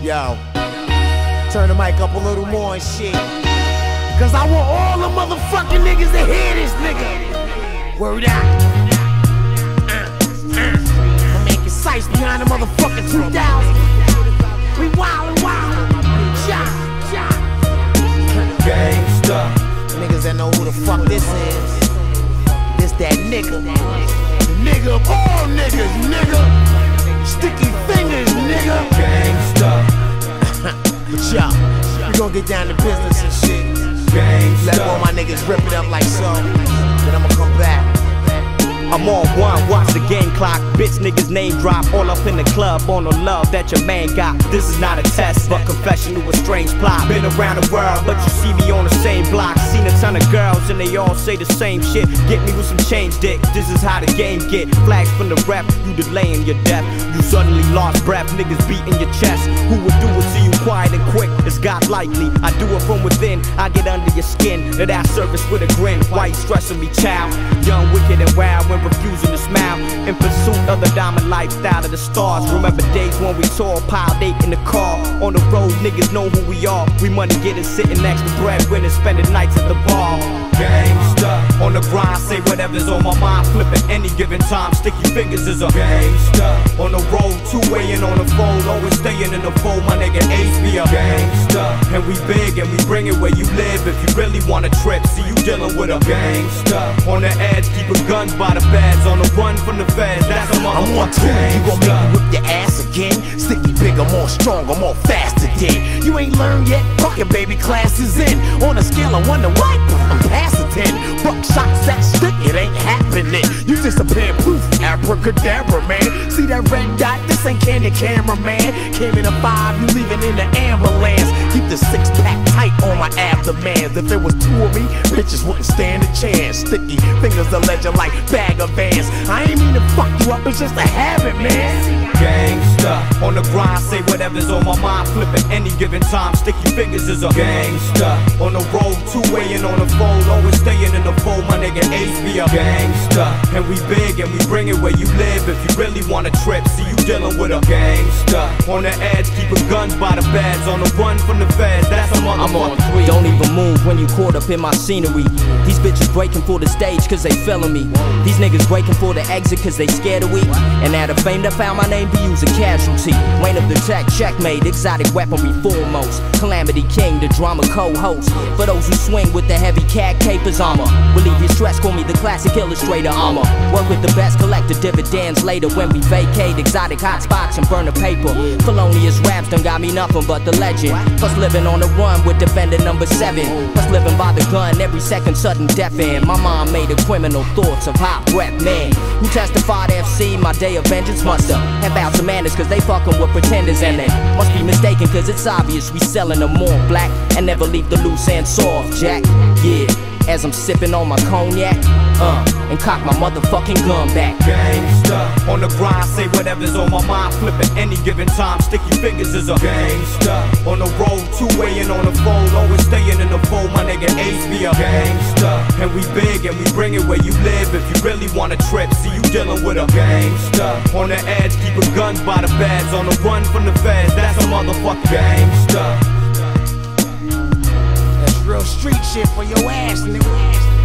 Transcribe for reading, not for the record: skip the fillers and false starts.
Yo, turn the mic up a little more and shit. Cause I want all the motherfucking niggas to hear this nigga. Word out. My man Concise behind the motherfucking 2000. We wildin' wild. Gangsta. Niggas that know who the fuck this is. This that nigga. The nigga of all niggas, nigga. Sticky fingers, nigga. Gangsta. But y'all, we gon' get down to business and shit. Gangsta. Let all my niggas rip it up like so. Then I'ma come back. I'm on one, watch the game clock. Bitch niggas name drop, all up in the club on the love that your man got. This is not a test, but confession to a strange plot. Been around the world, but you see me on the same block. Seen a ton of girls and they all say the same shit. Get me with some change, dick, this is how the game get. Flags from the rep, you delaying your death. You suddenly lost breath, niggas beating your chest. Who would do it to you quiet and quick? It's God likely, I do it from within. I get under your skin, to that surface with a grin. Why you stressing me, child? Young, wicked and wild, refusing to smile in pursuit of the diamond lifestyle of the stars. Remember days when we tore piled 8 in the car. On the road, niggas know who we are. We money getting, sitting next to breadwinners, spending nights at the bar. Gangsta. On the grind, say whatever's on my mind, flipping any given time. Sticky fingers is a gangsta. On the road, two-way and on the phone, always staying in the fold. My nigga Ace be a gangsta. And we big and we bring it where you live. If you really want a trip, see you dealing with a gangsta. On the edge, keeping guns by the beds, on the run from the feds. That's a motherfucker. I'm on tour, you gon' make me whip your ass again. Sticky big, I'm more strong, I'm more faster than. You ain't learned yet, fuck it baby, class is in. On a scale of 1 to what? I'm past a 10. Buck shots that stick, it ain't happening. You disappear proof, abracadabra man. See that red dot, this ain't candy cameraman. Came in a 5, you leaving in the ambulance. Keep the 6-pack tight on my abdomen. If there was 2 of me, bitches wouldn't stand a chance. Sticky fingers a legend like bag of Vans. I ain't mean to fuck you up, it's just a habit, man. Gangsta. On the grind, say whatever's on my mind, flipping any given time. Sticky fingers is a gangsta. On the road, two-way and on the phone, always staying in the fold. My nigga Ace be a gangsta. And we big and we bring it where you live. If you really want a trip, see you dealing with a gangsta. On the edge, keeping guns by the beds, on the run from the feds. That's a motherfucker. I'm on 3. Don't even move when you caught up in my scenery. These bitches breaking for the stage cause they feeling me. These niggas breaking for the exit cause they scared of we. And out of fame that found my name to use a casualty. Reign of the tech, checkmate, exotic weaponry foremost. Calamity King, the drama co-host. For those who swing with the heavy cat capers armor. Relieve your stress, call me the classic illustrator armor. Work with the best, collect the dividends later when we vacate exotic hot spots and burn the paper. Felonious raps done got me nothing but the legend. Plus living on the run with defender number 7. Plus living by the gun, every second sudden death end. My mom made a criminal thoughts of hot breath man. Who testified FC, my day of vengeance must have out to manners cause they fucking with pretenders and they must be mistaken cause it's obvious we selling them more black and never leave the loose ends soft, Jack. Yeah, as I'm sipping on my cognac, and cock my motherfucking gun back. Gangsta. On the grind, say whatever's on my mind, flipping any given time. Sticky fingers is a gangsta. On the road, two-way and on the phone, always staying in the fold. My nigga Ace be a gangsta. And we big and we bring it where you live. If you really want a trip, see you dealing with a gangsta. On the edge, keeping guns by the beds, on the run from the feds. That's a motherfucker. Gangsta. That's real street shit for your ass, nigga.